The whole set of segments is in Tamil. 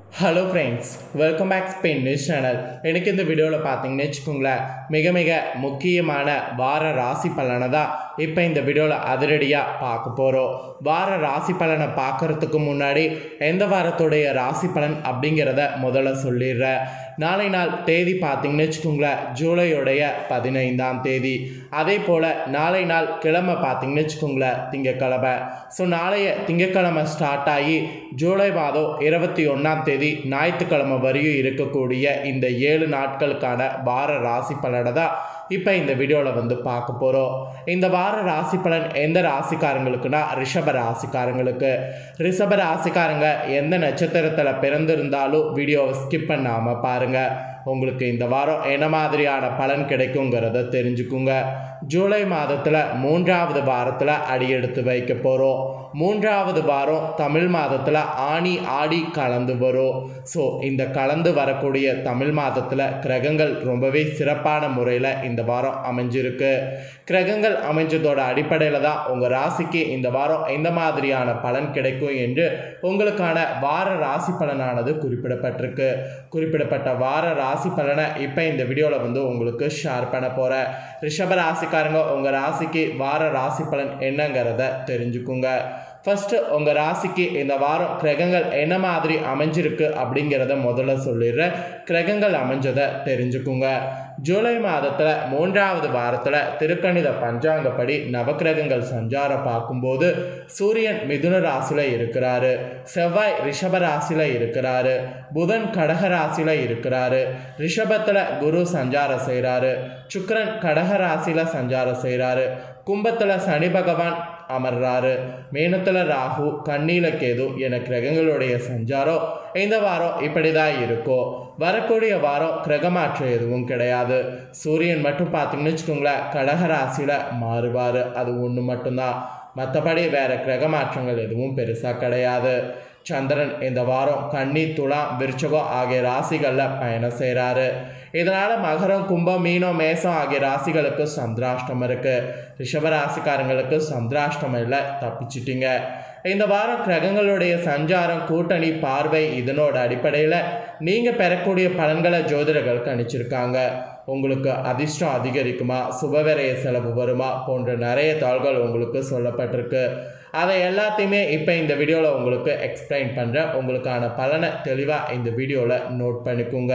Hello friends, welcome back Spain news channel. எனக்கு இந்த வீடியோவில் பார்த்தீங்கன்னு வச்சுக்கோங்களேன், மிக முக்கியமான வார ராசி பலனை தான் இப்போ இந்த வீடியோவில் அதிரடியாக பார்க்க போகிறோம். வார ராசி பலனை பார்க்குறதுக்கு முன்னாடி எந்த வாரத்துடைய ராசி பலன் அப்படிங்கிறத முதல்ல சொல்லிடுறேன். நாளை நாள் தேதி பார்த்தீங்கன்னு வச்சுக்கோங்களேன், ஜூலையுடைய 15ஆம் தேதி. அதே போல் நாளை நாள் கிழமை பார்த்தீங்கன்னு வச்சுக்கோங்களேன், திங்கக்கிழமை. ஸோ நாளைய திங்கக்கிழமை ஸ்டார்ட் ஆகி ஜூலை மாதம் 21ஆம் தேதி ஞாயிற்றுக்கிழமை வரையும் இருக்கக்கூடிய இந்த 7 நாட்களுக்கான வார ராசி பலனை தான் இப்போ இந்த வீடியோவில் பார்க்க போகிறோம். இந்த வார ராசி பலன் எந்த ராசிக்காரங்களுக்குன்னா ரிஷப ராசிக்காரங்களுக்கு. ரிஷப ராசிக்காரங்க எந்த நட்சத்திரத்தில் பிறந்திருந்தாலும் வீடியோவை ஸ்கிப் பண்ணாமல் பாருங்கள். உங்களுக்கு இந்த வாரம் என்ன மாதிரியான பலன் கிடைக்குங்கிறத தெரிஞ்சுக்குங்க. ஜூலை மாதத்தில் 3வது வாரத்தில் அடியெடுத்து வைக்க போகிறோம். 3வது வாரம் தமிழ் மாதத்தில் ஆனி ஆடி கலந்து வரும். ஸோ இந்த கலந்து வரக்கூடிய தமிழ் மாதத்தில் கிரகங்கள் ரொம்பவே சிறப்பான முறையில் இந்த வாரம் அமைஞ்சிருக்கு. கிரகங்கள் அமைஞ்சதோட அடிப்படையில் தான் உங்கள் ராசிக்கு இந்த வாரம் எந்த மாதிரியான பலன் கிடைக்கும் என்று உங்களுக்கான வார ராசி பலனானது குறிப்பிடப்பட்டிருக்கு. குறிப்பிடப்பட்ட வார ராசி பலனை இப்போ இந்த வீடியோவில் உங்களுக்கு ஷேர் பண்ண போகிறேன். ரிஷப ராசிக்காரங்க உங்கள் ராசிக்கு வார ராசி பலன் என்னங்கிறத தெரிஞ்சுக்குங்க. ஃபஸ்ட்டு உங்கள் ராசிக்கு இந்த வாரம் கிரகங்கள் என்ன மாதிரி அமைஞ்சிருக்கு அப்படிங்கிறத முதல்ல சொல்லிடுறேன். கிரகங்கள் அமைஞ்சதை தெரிஞ்சுக்குங்க. ஜூலை மாதத்தில் 3வது வாரத்தில் திருக்கணித பஞ்சாங்கப்படி நவக்கிரகங்கள் சஞ்சாரம் பார்க்கும்போது சூரியன் மிதுன ராசியில் இருக்கிறாரு, செவ்வாய் ரிஷப ராசியில் இருக்கிறாரு, புதன் கடக ராசியில் இருக்கிறாரு, ரிஷபத்தில் குரு சஞ்சாரம் செய்கிறாரு, சுக்கிரன் கடக ராசியில் சஞ்சாரம் செய்கிறாரு, கும்பத்தில் சனி பகவான் அமர்றாரு, மீனத்தில் ராகு, கன்னியில கேது என கிரகங்களுடைய சஞ்சாரம் இந்த வாரம் இப்படி தான் இருக்கும். வரக்கூடிய வாரம் கிரகமாற்றம் எதுவும் கிடையாது. சூரியன் மட்டும் பார்த்தீங்கன்னு வச்சுக்கோங்களேன், கடகராசியில் மாறுவார். அது ஒன்று மட்டும்தான். மற்றபடி வேறு கிரகமாற்றங்கள் எதுவும் பெருசாக கிடையாது. சந்திரன் இந்த வாரம் கன்னி, துலாம், விருச்சகம் ஆகிய ராசிகளில் பயணம் செய்கிறாரு. இதனால் மகரம், கும்பம், மீனம், மேசம் ஆகிய ராசிகளுக்கு சந்திராஷ்டமம் இருக்குது. ரிஷப ராசிக்காரங்களுக்கு சந்திராஷ்டமம் இல்லை, தப்பிச்சிட்டிங்க. இந்த வாரம் கிரகங்களுடைய சஞ்சாரம், கூட்டணி, பார்வை இதனோட அடிப்படையில் நீங்கள் பெறக்கூடிய பலன்களை ஜோதிடர்கள் கணிச்சிருக்காங்க. உங்களுக்கு அதிர்ஷ்டம் அதிகரிக்குமா, சுபவிரய செலவு வருமா போன்ற நிறைய தாள்கள் உங்களுக்கு சொல்லப்பட்டிருக்கு. அதை எல்லாத்தையுமே இப்போ இந்த வீடியோவில் உங்களுக்கு எக்ஸ்பிளைன் பண்ணுறேன். உங்களுக்கான பலனை தெளிவாக இந்த வீடியோவில் நோட் பண்ணிக்கோங்க.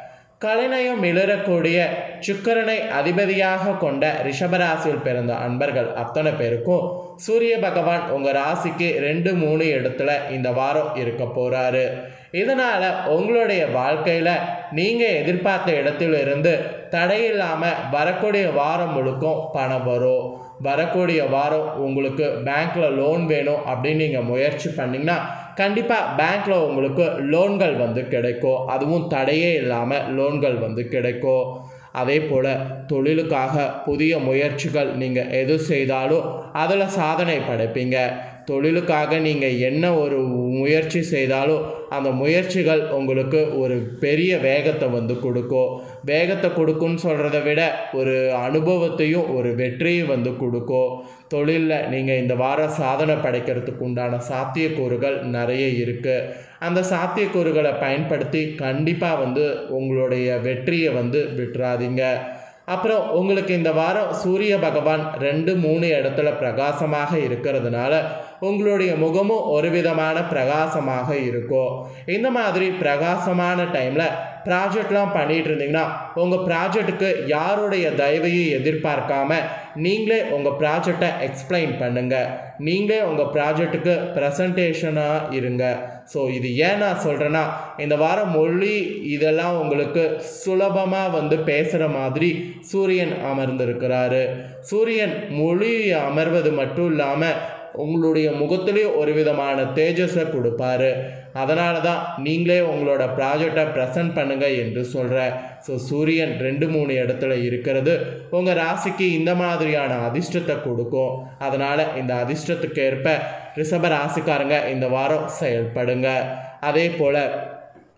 கலைநயம் மிளறக்கூடிய சுக்கிரனை அதிபதியாக கொண்ட ரிஷபராசியில் பிறந்த அன்பர்கள் அத்தனை பேருக்கும் சூரிய பகவான் உங்கள் ராசிக்கு 2, 3 இடத்துல இந்த வாரம் இருக்க போகிறாரு. இதனால் உங்களுடைய வாழ்க்கையில் நீங்கள் எதிர்பார்த்த இடத்திலிருந்து தடையில்லாமல் வரக்கூடிய வாரம் முழுக்கும் பணம் வரும். வரக்கூடிய வாரம் உங்களுக்கு பேங்க்கில் லோன் வேணும் அப்படின்னு நீங்கள் முயற்சி பண்ணிங்கன்னா கண்டிப்பாக பேங்க்கில் உங்களுக்கு லோன்கள் கிடைக்கும். அதுவும் தடையே இல்லாமல் லோன்கள் கிடைக்கும். அதே போல் தொழிலுக்காக புதிய முயற்சிகள் நீங்கள் எது செய்தாலும் அதில் சாதனை படைப்பீங்க. தொழிலுக்காக நீங்கள் என்ன ஒரு முயற்சி செய்தாலும் அந்த முயற்சிகள் உங்களுக்கு ஒரு பெரிய வேகத்தை கொடுக்கும். வேகத்தை கொடுக்குன்னு சொல்கிறத விட ஒரு அனுபவத்தையும் ஒரு வெற்றியும் கொடுக்கும். தொழிலில் நீங்கள் இந்த வாரம் சாதனை படைக்கிறதுக்கு உண்டான சாத்தியக்கூறுகள் நிறைய இருக்குது. அந்த சாத்தியக்கூறுகளை பயன்படுத்தி கண்டிப்பாக உங்களுடைய வெற்றியை விட்டுறாதீங்க. அப்புறம் உங்களுக்கு இந்த வாரம் சூரிய பகவான் 2, 3 இடத்துல பிரகாசமாக இருக்கிறதுனால உங்களுடைய முகமும் ஒரு விதமான பிரகாசமாக இருக்கும். இந்த மாதிரி பிரகாசமான டைமில் ப்ராஜெக்ட்லாம் பண்ணிகிட்டு இருந்தீங்கன்னா உங்கள் ப்ராஜெக்ட்டுக்கு யாருடைய தயவையும் எதிர்பார்க்காம நீங்களே உங்கள் ப்ராஜெக்டை எக்ஸ்பிளைன் பண்ணுங்கள். நீங்களே உங்கள் ப்ராஜெக்ட்டுக்கு ப்ரெசன்டேஷனாக இருங்க. ஸோ இது ஏன் நான் சொல்கிறேன்னா, இந்த வாரம் மொழி இதெல்லாம் உங்களுக்கு சுலபமாக பேசுகிற மாதிரி சூரியன் அமர்ந்திருக்கிறாரு. சூரியன் மொழி அமர்வது மட்டும் இல்லாமல் உங்களுடைய முகத்திலேயே ஒரு விதமான தேஜஸை கொடுப்பாரு. அதனால தான் நீங்களே உங்களோட ப்ராஜெக்டை ப்ரெசன்ட் பண்ணுங்கள் என்று சொல்கிறேன். ஸோ சூரியன் 2, 3 இடத்துல இருக்கிறது உங்கள் ராசிக்கு இந்த மாதிரியான அதிர்ஷ்டத்தை கொடுக்கும். அதனால் இந்த அதிர்ஷ்டத்துக்கு ஏற்ப ரிஷப ராசிக்காரங்க இந்த வாரம் செயல்படுங்க. அதே போல்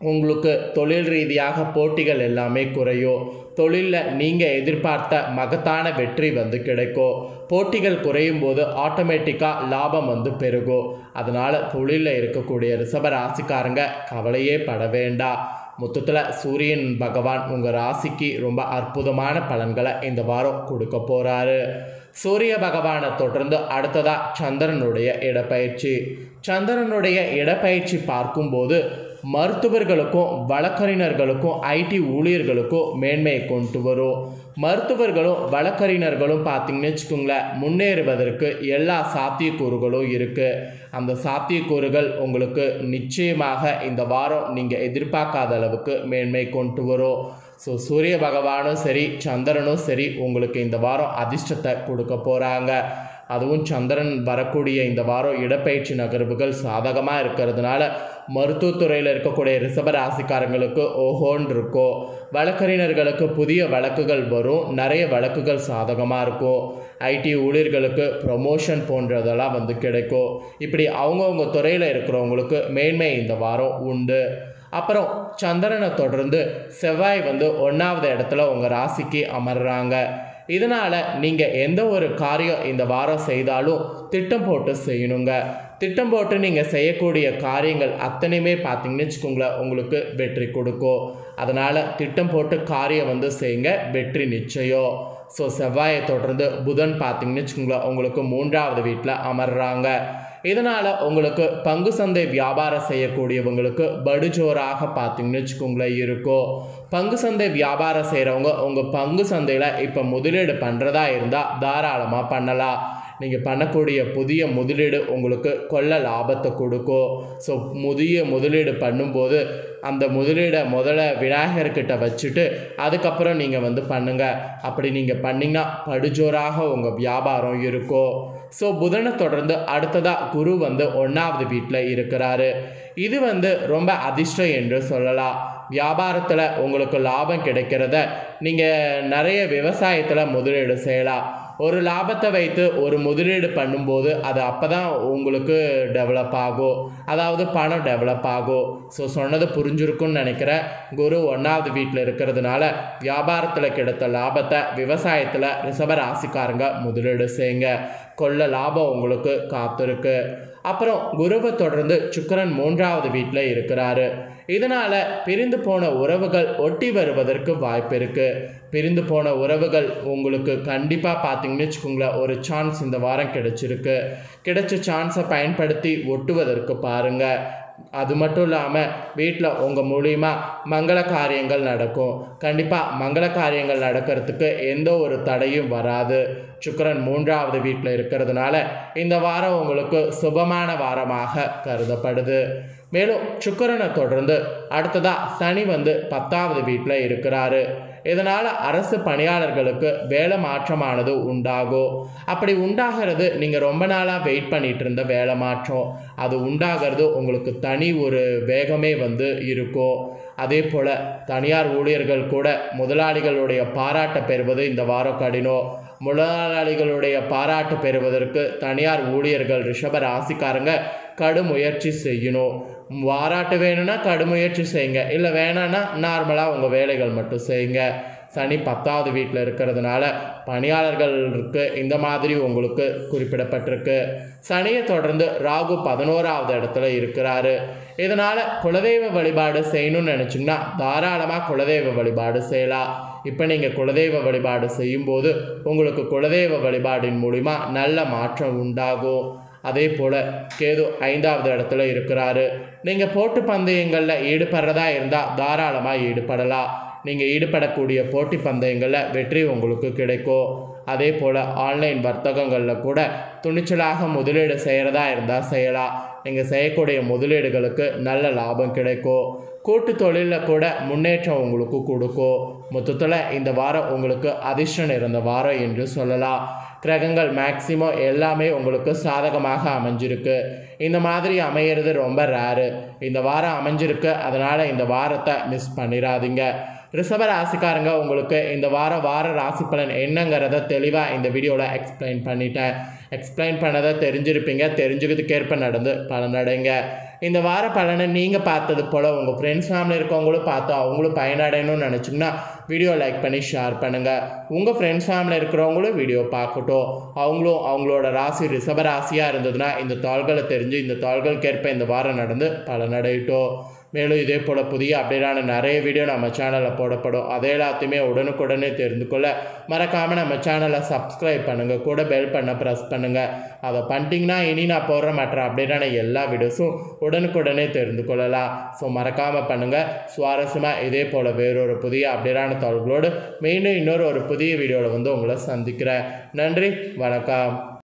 உங்களுக்கு தொழில் ரீதியாக போட்டிகள் எல்லாமே குறையும். தொழிலில் நீங்கள் எதிர்பார்த்த மகத்தான வெற்றி வந்து கிடைக்கும். போட்டிகள் குறையும் போது ஆட்டோமேட்டிக்காக லாபம் வந்து பெருகும். அதனால் தொழிலில் இருக்கக்கூடிய ரிஷப ராசிக்காரங்க கவலையே பட வேண்டாம். மொத்தத்தில் சூரியன் பகவான் உங்கள் ராசிக்கு ரொம்ப அற்புதமான பலன்களை இந்த வாரம் கொடுக்க போகிறாரு. சூரிய பகவானை தொடர்ந்து அடுத்ததாக சந்திரனுடைய இடப்பெயர்ச்சி. சந்திரனுடைய இடப்பெயர்ச்சி பார்க்கும்போது மருத்துவர்களுக்கும் வழக்கறிஞர்களுக்கும் ஐடி ஊழியர்களுக்கும் மேன்மையை கொண்டு வரும். மருத்துவர்களும் வழக்கறிஞர்களும் பார்த்திங்கன்னு வச்சுக்கோங்களேன், முன்னேறுவதற்கு எல்லா சாத்தியக்கூறுகளும் இருக்குது. அந்த சாத்தியக்கூறுகள் உங்களுக்கு நிச்சயமாக இந்த வாரம் நீங்கள் எதிர்பார்க்காத அளவுக்கு மேன்மை கொண்டு வரும். ஸோ சூரிய பகவானும் சரி சந்திரனும் சரி உங்களுக்கு இந்த வாரம் அதிர்ஷ்டத்தை கொடுக்க போகிறாங்க. அதுவும் சந்திரன் வரக்கூடிய இந்த வாரம் இடப்பெயர்ச்சி நகர்வுகள் சாதகமாக இருக்கிறதுனால மருத்துவத்துறையில் இருக்கக்கூடிய ரிஷப ராசிக்காரங்களுக்கு ஓஹோன்னு இருக்கும். வழக்கறிஞர்களுக்கு புதிய வழக்குகள் வரும். நிறைய வழக்குகள் சாதகமாக இருக்கும். ஐடி ஊழியர்களுக்கு ப்ரொமோஷன் போன்றதெல்லாம் வந்து கிடைக்கும். இப்படி அவங்கவுங்க துறையில் இருக்கிறவங்களுக்கு மேன்மை இந்த வாரம் உண்டு. அப்புறம் சந்திரனை தொடர்ந்து செவ்வாய் வந்து 1வது இடத்துல உங்கள் ராசிக்கு அமர்றாங்க. இதனால் நீங்கள் எந்த ஒரு காரியம் இந்த வாரம் செய்தாலும் திட்டம் போட்டு செய்யணுங்க. திட்டம் போட்டு நீங்கள் செய்யக்கூடிய காரியங்கள் அத்தனையுமே பார்த்திங்கன்னு வச்சுக்கோங்களேன், உங்களுக்கு வெற்றி கொடுக்கும். அதனால் திட்டம் போட்டு காரியம் வந்து செய்யுங்க, வெற்றி நிச்சயம். ஸோ செவ்வாயை தொடர்ந்து புதன் பார்த்திங்கன்னு வச்சுக்கோங்களேன், உங்களுக்கு 3வது வீட்டில் அமர்றாங்க. இதனால் உங்களுக்கு பங்கு சந்தை வியாபாரம் செய்யக்கூடியவங்களுக்கு படுஜோராக பார்த்திங்கன்னு வச்சுக்கோங்களேன் இருக்கும். பங்கு சந்தை வியாபாரம் செய்கிறவங்க உங்கள் பங்கு சந்தையில் இப்போ முதலீடு பண்ணுறதா இருந்தால் தாராளமாக பண்ணலாம். நீங்கள் பண்ணக்கூடிய புதிய முதலீடு உங்களுக்கு கொள்ள லாபத்தை கொடுக்கும். ஸோ புதிய முதலீடு பண்ணும்போது அந்த முதலீடை முதல்ல விநாயகர்கிட்ட வச்சுட்டு அதுக்கப்புறம் நீங்கள் வந்து பண்ணுங்கள். அப்படி நீங்கள் பண்ணிங்கன்னா படுஜோராக உங்கள் வியாபாரம் இருக்கும். ஸோ புதனை தொடர்ந்து அடுத்ததாக குரு வந்து 1வது வீட்டில் இருக்கிறாரு. இது வந்து ரொம்ப அதிர்ஷ்டம் என்று சொல்லலாம். வியாபாரத்தில் உங்களுக்கு லாபம் கிடைக்கிறத நீங்கள் நிறைய விவசாயத்தில் முதலீடு செய்யலாம். ஒரு லாபத்தை வைத்து ஒரு முதலீடு பண்ணும்போது அது அப்போ தான் உங்களுக்கு டெவலப் ஆகும், அதாவது பணம் டெவலப் ஆகும். ஸோ சொன்னது புரிஞ்சிருக்குன்னு நினைக்கிறேன். குரு 1வது வீட்டில் இருக்கிறதுனால வியாபாரத்தில் கிடைத்த லாபத்தை விவசாயத்தில் ரிஷப ராசிக்காரங்க முதலீடு செய்யுங்க. கொள்ள லாபம் உங்களுக்கு காத்திருக்கு. அப்புறம் குருவை தொடர்ந்து சுக்கிரன் 3வது வீட்டில் இருக்கிறாரு. இதனால் பிரிந்து போன உறவுகள் ஒட்டி வருவதற்கு வாய்ப்பு இருக்குது. பிரிந்து போன உறவுகள் உங்களுக்கு கண்டிப்பாக பார்த்திங்கன்னு வச்சுக்கோங்களேன், ஒரு சான்ஸ் இந்த வாரம் கிடைச்சிருக்கு. கிடைச்ச சான்ஸை பயன்படுத்தி ஒட்டுவதற்கு பாருங்கள். அது மட்டும் இல்லாமல் வீட்டில் உங்கள் மூலிமா மங்கள காரியங்கள் நடக்கும். கண்டிப்பாக மங்கள காரியங்கள் நடக்கிறதுக்கு எந்த ஒரு தடையும் வராது. சுக்கிரன் 3வது வீட்டில் இருக்கிறதுனால இந்த வாரம் உங்களுக்கு சுபமான வாரமாக கருதப்படுது. மேலும் சுக்கிரனை தொடர்ந்து அடுத்ததாக சனி வந்து 10வது வீட்டில் இருக்கிறாரு. இதனால் அரசு பணியாளர்களுக்கு வேலை மாற்றமானது உண்டாகும். அப்படி உண்டாகிறது நீங்கள் ரொம்ப நாளாக வெயிட் பண்ணிகிட்டு இருந்த வேலை மாற்றம், அது உண்டாகிறது உங்களுக்கு தனி ஒரு வேகமே வந்து இருக்கும். அதே போல் தனியார் ஊழியர்கள் கூட முதலாளிகளுடைய பாராட்டை பெறுவது இந்த வாரம் கடினம். முதலாளிகளுடைய பாராட்டு பெறுவதற்கு தனியார் ஊழியர்கள் ரிஷப ராசிக்காரங்க கடும் முயற்சி செய்யணும். பாராட்டு வேணும்னா கடும் முயற்சி செய்யுங்க, இல்லை வேணான்னா நார்மலாக உங்கள் வேலைகள் மட்டும் செய்யுங்க. சனி 10வது வீட்டில் இருக்கிறதுனால பணியாளர்களுக்கு இந்த மாதிரி உங்களுக்கு குறிப்பிடப்பட்டிருக்கு. சனியை தொடர்ந்து ராகு 11வது இடத்துல இருக்கிறாரு. இதனால் குலதெய்வ வழிபாடு செய்யணும்னு நினச்சிங்கன்னா தாராளமாக குலதெய்வ வழிபாடு செய்யலாம். இப்போ நீங்கள் குலதெய்வ வழிபாடு செய்யும்போது உங்களுக்கு குலதெய்வ வழிபாடின் மூலிமா நல்ல மாற்றம் உண்டாகும். அதே போல் கேது 5வது இடத்துல இருக்கிறாரு. நீங்கள் போட்டு பந்தயங்களில் ஈடுபடுறதா இருந்தால் தாராளமாக ஈடுபடலாம். நீங்கள் ஈடுபடக்கூடிய போட்டி பந்தயங்களில் வெற்றி உங்களுக்கு கிடைக்கும். அதே போல் ஆன்லைன் வர்த்தகங்களில் கூட துணிச்சலாக முதலீடு செய்கிறதா இருந்தால் செய்யலாம். நீங்கள் செய்யக்கூடிய முதலீடுகளுக்கு நல்ல லாபம் கிடைக்கும். கூட்டு தொழிலில் கூட முன்னேற்றம் உங்களுக்கு கொடுக்கும். மொத்தத்தில் இந்த வாரம் உங்களுக்கு அதிர்ஷ்டம் நிறைந்த வாரம் என்று சொல்லலாம். கிரகங்கள் மேக்சிமம் எல்லாமே உங்களுக்கு சாதகமாக அமைஞ்சிருக்கு. இந்த மாதிரி அமையிறது ரொம்ப ரேரு. இந்த வாரம் அமைஞ்சிருக்கு, அதனால் இந்த வாரத்தை மிஸ் பண்ணிடாதீங்க. ரிஷப ராசிக்காரங்க உங்களுக்கு இந்த வார ராசி பலன் என்னங்கிறத தெளிவாக இந்த வீடியோவில் எக்ஸ்பிளைன் பண்ணதை தெரிஞ்சிருப்பீங்க. தெரிஞ்சுக்கிறதுக்கேற்ப நடந்து பலனடைங்க. இந்த வார பலனை நீங்கள் பார்த்தது போல் உங்கள் ஃப்ரெண்ட்ஸ் ஃபேமிலி இருக்கவங்களும் பார்த்து அவங்களும் பயனடையணும்னு நினச்சிங்கன்னா வீடியோ லைக் பண்ணி ஷேர் பண்ணுங்கள். உங்கள் ஃப்ரெண்ட்ஸ் ஃபேமிலி இருக்கிறவங்களும் வீடியோ பார்க்கட்டும். அவங்களோட ராசி ரிஷப ராசியாக இருந்ததுன்னா இந்த தாள்களை தெரிஞ்சு இந்த தாள்களுக்கேற்ப இந்த வாரம் நடந்து பலனடையட்டும். மேலும் இதே போல் புதிய அப்டேட்டான நிறைய வீடியோ நம்ம சேனலில் போடப்படும். அதை எல்லாத்தையுமே உடனுக்குடனே தெரிந்து கொள்ள மறக்காமல் நம்ம சேனலை சப்ஸ்கிரைப் பண்ணுங்கள். கூட பெல் பண்ண ப்ரெஸ் பண்ணுங்கள். அதை பண்ணிட்டீங்கன்னா இனி நான் போடுற மற்ற அப்டேட்டான எல்லா வீடியோஸும் உடனுக்குடனே தெரிந்து கொள்ளலாம். ஸோ மறக்காமல் பண்ணுங்கள். சுவாரஸ்யமாக இதே போல் வேறொரு புதிய அப்டேட்டான தகவல்களோடு மீண்டும் இன்னொரு புதிய வீடியோவில் உங்களை சந்திக்கிறேன். நன்றி, வணக்கம்.